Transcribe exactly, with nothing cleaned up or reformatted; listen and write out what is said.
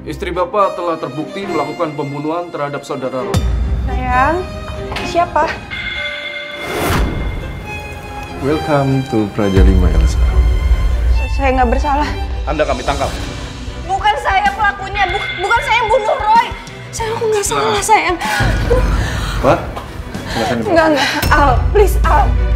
Istri Bapak telah terbukti melakukan pembunuhan terhadap saudara Roy. Sayang, siapa? Welcome to Praja lima, Elsa. Saya nggak bersalah. Anda kami tangkap. Bukan saya pelakunya, Buk bukan saya yang bunuh Roy. Sayang, aku nggak salah, sayang. Pak, silakan dibawa. Enggak, enggak. Al, please, Al.